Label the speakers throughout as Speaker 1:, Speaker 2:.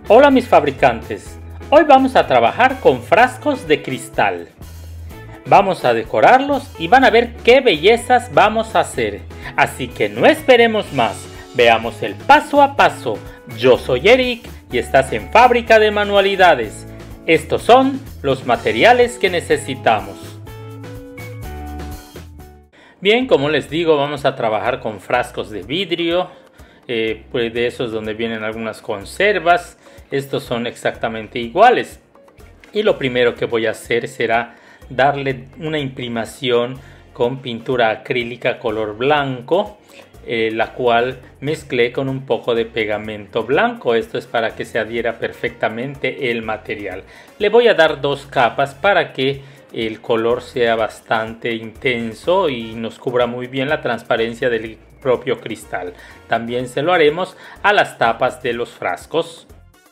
Speaker 1: Hola mis fabricantes, hoy vamos a trabajar con frascos de cristal. Vamos a decorarlos y van a ver qué bellezas vamos a hacer. Así que no esperemos más, veamos el paso a paso. Yo soy Eric y estás en Fábrica de Manualidades. Estos son los materiales que necesitamos. Bien, como les digo, vamos a trabajar con frascos de vidrio. Pues de esos donde vienen algunas conservas. Estos son exactamente iguales. Y lo primero que voy a hacer será darle una imprimación con pintura acrílica color blanco, la cual mezclé con un poco de pegamento blanco. Esto es para que se adhiera perfectamente el material. Le voy a dar dos capas para que el color sea bastante intenso y nos cubra muy bien la transparencia del propio cristal. También se lo haremos a las tapas de los frascos.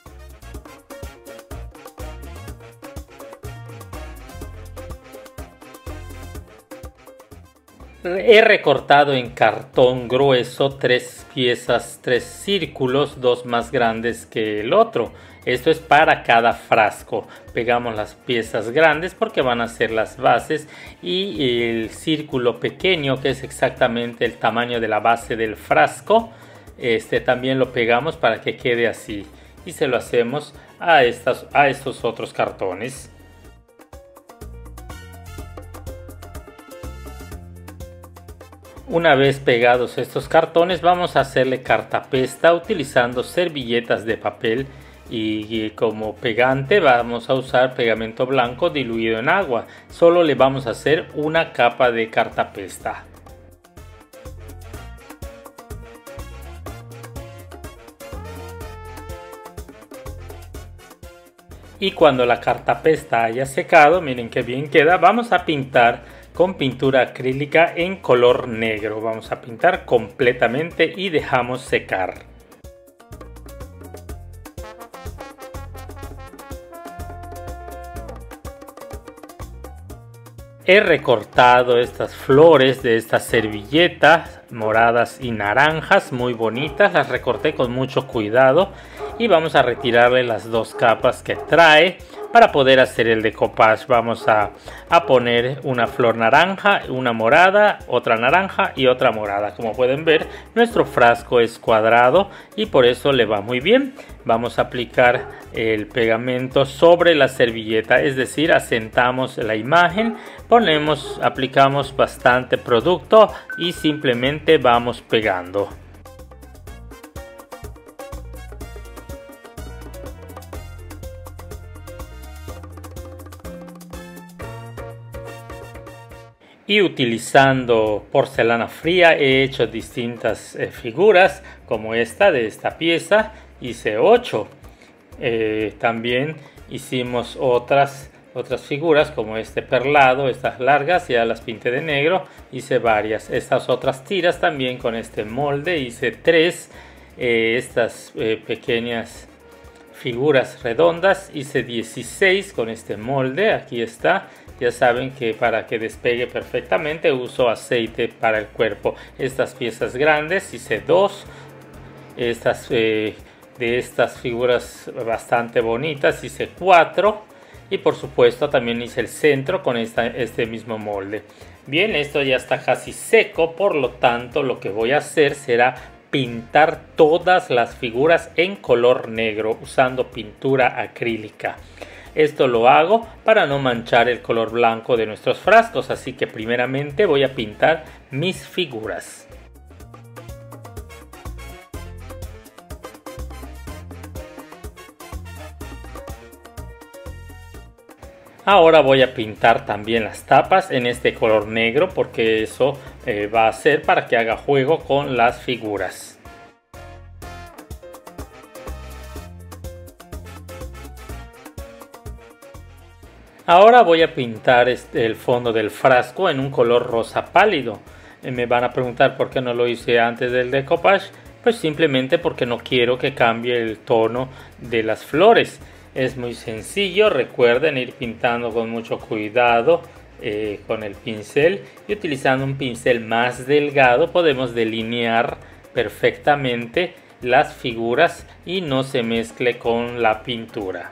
Speaker 1: He recortado en cartón grueso tres piezas, tres círculos, dos más grandes que el otro. Esto es para cada frasco. Pegamos las piezas grandes porque van a ser las bases y el círculo pequeño, que es exactamente el tamaño de la base del frasco, también lo pegamos para que quede así. Y se lo hacemos a estos otros cartones. Una vez pegados estos cartones, vamos a hacerle cartapesta utilizando servilletas de papel y como pegante vamos a usar pegamento blanco diluido en agua. Solo le vamos a hacer una capa de cartapesta. Y cuando la cartapesta haya secado, miren qué bien queda, vamos a pintar con pintura acrílica en color negro. Vamos a pintar completamente y dejamos secar. He recortado estas flores de esta servilleta, moradas y naranjas, muy bonitas. Las recorté con mucho cuidado y vamos a retirarle las dos capas que trae. Para poder hacer el decoupage vamos a poner una flor naranja, una morada, otra naranja y otra morada. Como pueden ver, nuestro frasco es cuadrado y por eso le va muy bien. Vamos a aplicar el pegamento sobre la servilleta, es decir, asentamos la imagen, aplicamos bastante producto y simplemente vamos pegando. Y utilizando porcelana fría he hecho distintas figuras como esta de esta pieza. Hice 8. También hicimos otras figuras como este perlado, estas largas, ya las pinté de negro. Hice varias. Estas otras tiras también con este molde hice 3. Estas pequeñas figuras redondas hice 16 con este molde. Aquí está. Ya saben que para que despegue perfectamente uso aceite para el cuerpo. Estas piezas grandes hice 2. De estas figuras bastante bonitas hice 4. Y por supuesto también hice el centro con este mismo molde. Bien, esto ya está casi seco, por lo tanto lo que voy a hacer será pintar todas las figuras en color negro usando pintura acrílica. Esto lo hago para no manchar el color blanco de nuestros frascos, así que primeramente voy a pintar mis figuras. Ahora voy a pintar también las tapas en este color negro porque eso va a ser para que haga juego con las figuras. Ahora voy a pintar el fondo del frasco en un color rosa pálido. Me van a preguntar por qué no lo hice antes del decoupage. Pues simplemente porque no quiero que cambie el tono de las flores. Es muy sencillo, recuerden ir pintando con mucho cuidado con el pincel. Y utilizando un pincel más delgado podemos delinear perfectamente las figuras y no se mezcle con la pintura.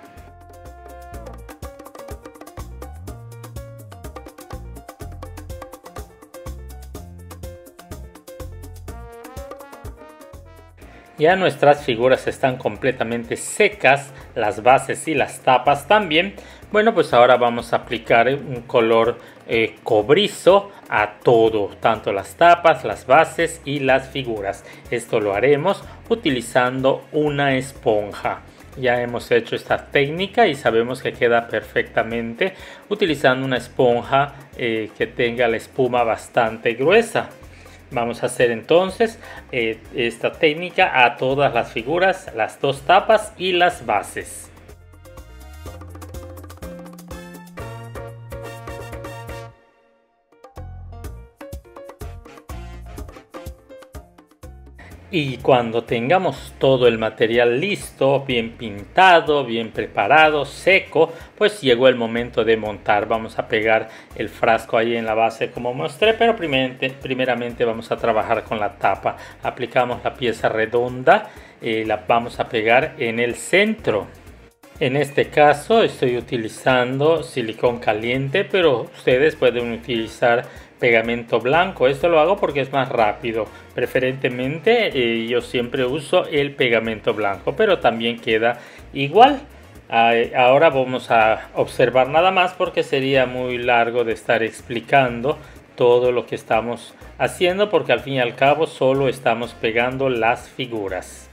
Speaker 1: Ya nuestras figuras están completamente secas, las bases y las tapas también. Bueno, pues ahora vamos a aplicar un color cobrizo a todo, tanto las tapas, las bases y las figuras. Esto lo haremos utilizando una esponja. Ya hemos hecho esta técnica y sabemos que queda perfectamente utilizando una esponja que tenga la espuma bastante gruesa. Vamos a hacer entonces esta técnica a todas las figuras, las dos tapas y las bases. Y cuando tengamos todo el material listo, bien pintado, bien preparado, seco, pues llegó el momento de montar. Vamos a pegar el frasco ahí en la base como mostré, pero primeramente vamos a trabajar con la tapa. Aplicamos la pieza redonda, la vamos a pegar en el centro. En este caso estoy utilizando silicón caliente, pero ustedes pueden utilizar pegamento blanco. Esto lo hago porque es más rápido. Preferentemente yo siempre uso el pegamento blanco, pero también queda igual. Ahora vamos a observar nada más porque sería muy largo de estar explicando todo lo que estamos haciendo, porque al fin y al cabo solo estamos pegando las figuras.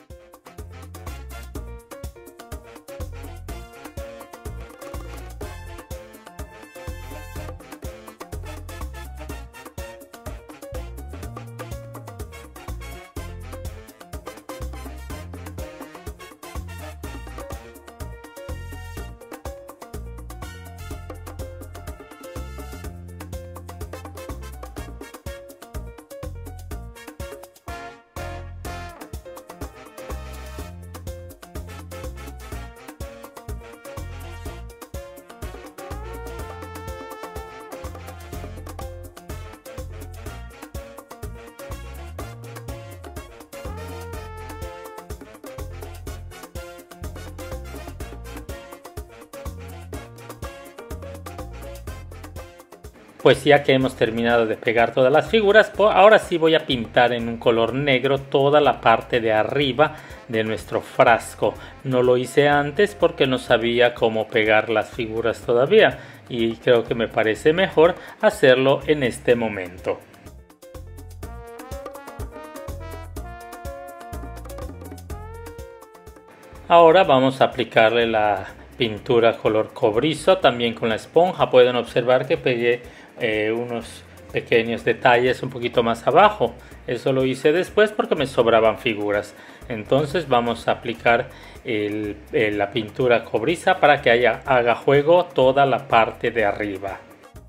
Speaker 1: Pues ya que hemos terminado de pegar todas las figuras, ahora sí voy a pintar en un color negro toda la parte de arriba de nuestro frasco. No lo hice antes porque no sabía cómo pegar las figuras todavía y creo que me parece mejor hacerlo en este momento. Ahora vamos a aplicarle la pintura color cobrizo también con la esponja. Pueden observar que pegué unos pequeños detalles un poquito más abajo. Eso lo hice después porque me sobraban figuras. Entonces vamos a aplicar la pintura cobriza para que haga juego toda la parte de arriba.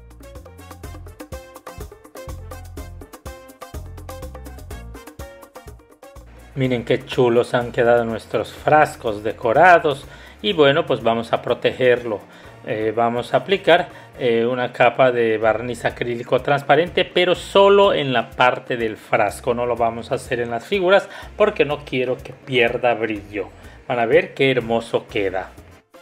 Speaker 1: Miren qué chulos han quedado nuestros frascos decorados. Y bueno, pues vamos a protegerlo. Vamos a aplicar una capa de barniz acrílico transparente, pero solo en la parte del frasco. No lo vamos a hacer en las figuras porque no quiero que pierda brillo. Van a ver qué hermoso queda.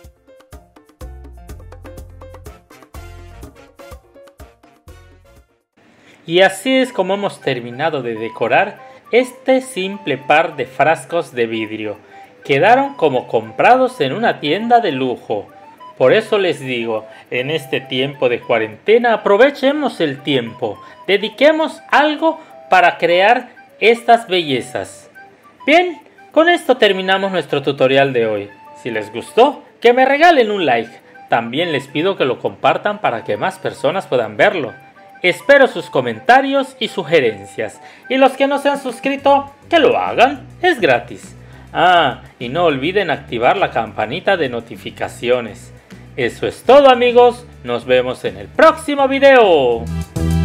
Speaker 1: Y así es como hemos terminado de decorar este simple par de frascos de vidrio. Quedaron como comprados en una tienda de lujo. Por eso les digo, en este tiempo de cuarentena aprovechemos el tiempo, dediquemos algo para crear estas bellezas. Bien, con esto terminamos nuestro tutorial de hoy. Si les gustó, que me regalen un like. También les pido que lo compartan para que más personas puedan verlo. Espero sus comentarios y sugerencias. Y los que no se han suscrito, que lo hagan, es gratis. Y no olviden activar la campanita de notificaciones. Eso es todo, amigos, nos vemos en el próximo video.